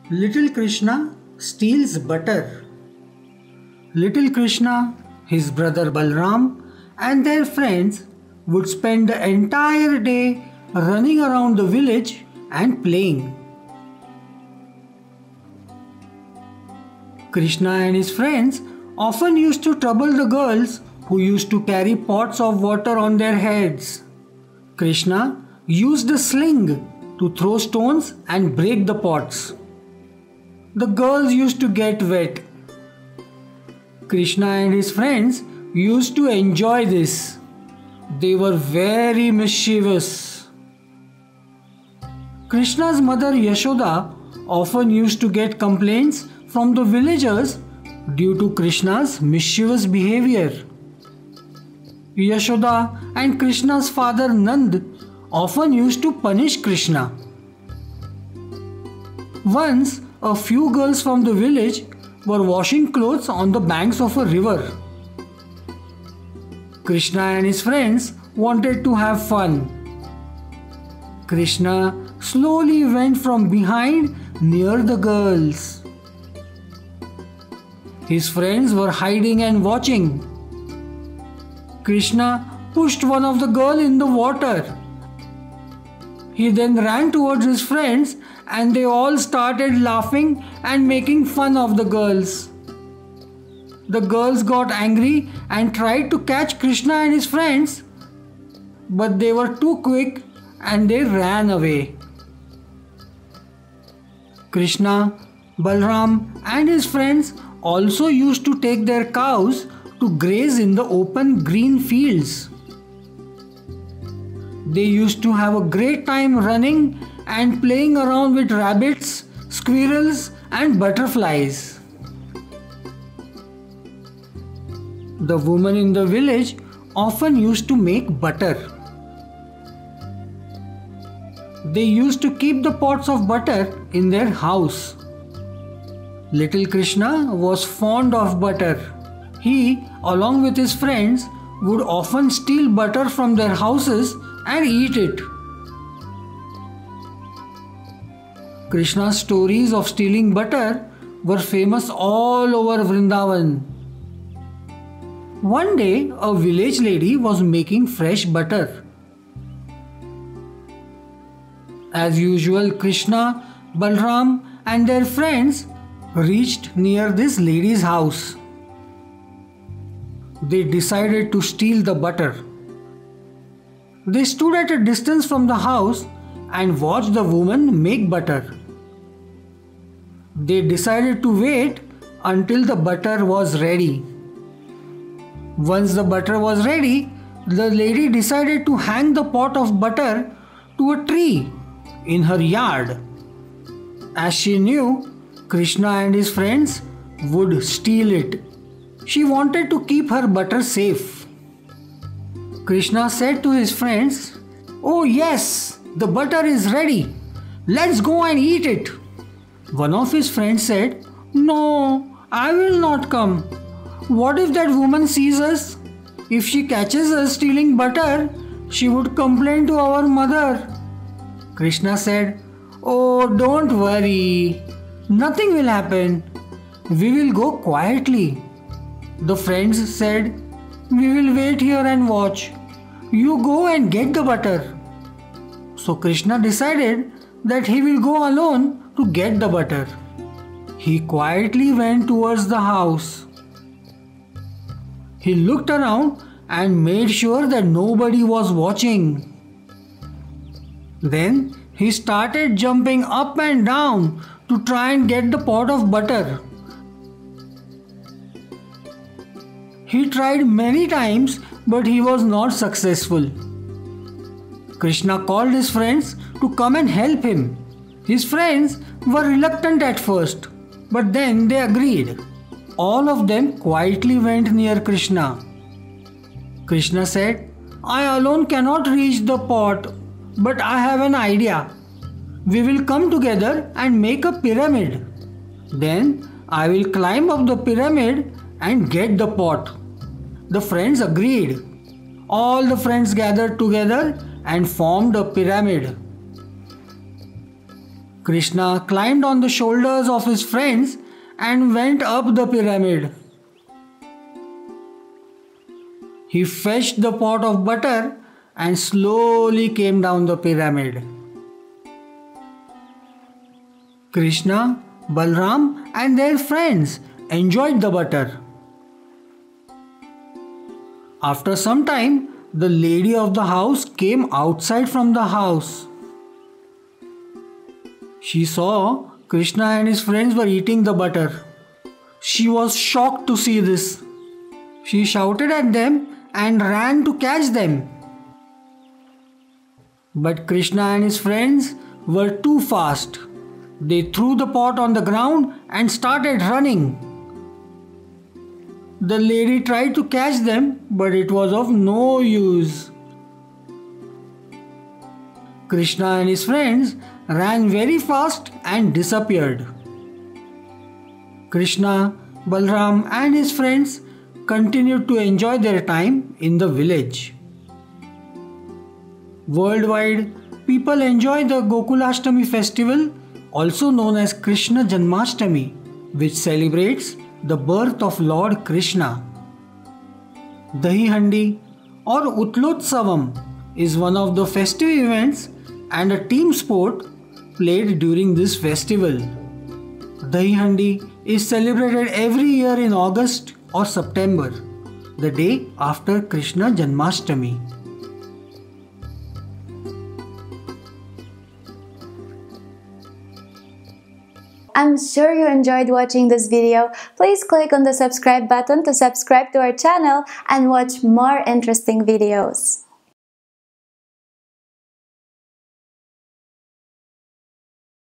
Little Krishna steals butter. Little Krishna, his brother Balram, and their friends would spend the entire day running around the village and playing. Krishna and his friends often used to trouble the girls who used to carry pots of water on their heads. Krishna used a sling to throw stones and break the pots. The girls used to get wet. Krishna and his friends used to enjoy this. They were very mischievous. Krishna's mother Yashoda often used to get complaints from the villagers due to Krishna's mischievous behavior. Yashoda and Krishna's father Nand often used to punish Krishna. Once, a few girls from the village were washing clothes on the banks of a river. Krishna and his friends wanted to have fun. Krishna slowly went from behind near the girls. His friends were hiding and watching. Krishna pushed one of the girls in the water. He then ran towards his friends and they all started laughing and making fun of the girls. The girls got angry and tried to catch Krishna and his friends, but they were too quick and they ran away. Krishna, Balram and his friends also used to take their cows to graze in the open green fields. They used to have a great time running and playing around with rabbits, squirrels and butterflies. The women in the village often used to make butter. They used to keep the pots of butter in their house. Little Krishna was fond of butter. He, along with his friends, would often steal butter from their houses and eat it. Krishna's stories of stealing butter were famous all over Vrindavan. One day, a village lady was making fresh butter. As usual, Krishna, Balram and their friends reached near this lady's house. They decided to steal the butter. They stood at a distance from the house and watched the woman make butter. They decided to wait until the butter was ready. Once the butter was ready, the lady decided to hang the pot of butter to a tree in her yard. As she knew Krishna and his friends would steal it, she wanted to keep her butter safe. Krishna said to his friends, "Oh yes, the butter is ready. Let's go and eat it." One of his friends said, "No, I will not come. What if that woman sees us? If she catches us stealing butter, she would complain to our mother." Krishna said, "Oh, don't worry. Nothing will happen. We will go quietly." The friends said, "We will wait here and watch. You go and get the butter." So Krishna decided that he will go alone to get the butter. He quietly went towards the house. He looked around and made sure that nobody was watching. Then he started jumping up and down to try and get the pot of butter. He tried many times, but he was not successful. Krishna called his friends to come and help him. His friends were reluctant at first, but then they agreed. All of them quietly went near Krishna. Krishna said, "I alone cannot reach the pot, but I have an idea. We will come together and make a pyramid. Then I will climb up the pyramid and get the pot." The friends agreed. All the friends gathered together and formed a pyramid. Krishna climbed on the shoulders of his friends and went up the pyramid. He fetched the pot of butter and slowly came down the pyramid. Krishna, Balram and their friends enjoyed the butter. After some time, the lady of the house came outside from the house. She saw Krishna and his friends were eating the butter. She was shocked to see this. She shouted at them and ran to catch them. But Krishna and his friends were too fast. They threw the pot on the ground and started running. The lady tried to catch them, but it was of no use. Krishna and his friends ran very fast and disappeared. Krishna, Balram and his friends continued to enjoy their time in the village. Worldwide, people enjoy the Gokulashtami festival, also known as Krishna Janmashtami, which celebrates the birth of Lord Krishna. Dahi Handi or Utlotsavam is one of the festive events and a team sport played during this festival. Dahi Handi is celebrated every year in August or September, the day after Krishna Janmashtami. I'm sure you enjoyed watching this video. Please click on the subscribe button to subscribe to our channel and watch more interesting videos.